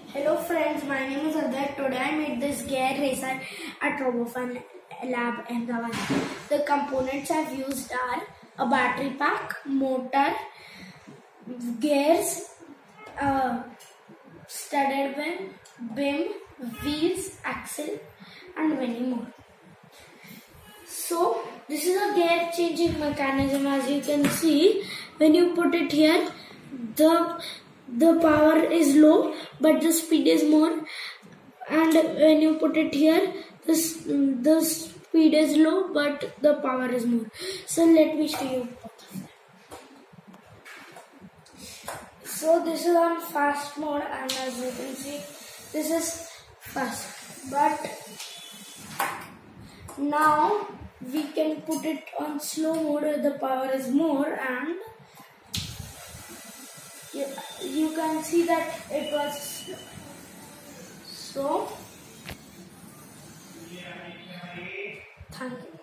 Hello friends, my name is Adar. Today I made this gear racer at RoboFun Lab Ahmedabad. The components I've used are a battery pack, motor, gears, studded beam, wheels, axle and many more. So this is a gear changing mechanism. As you can see, when you put it here, the power is low but the speed is more, and when you put it here, the speed is low but the power is more. So let me show you. So this is on fast mode, and as you can see, this is fast, but now we can put it on slow mode where the power is more, and you can see that it was slow. So thank you.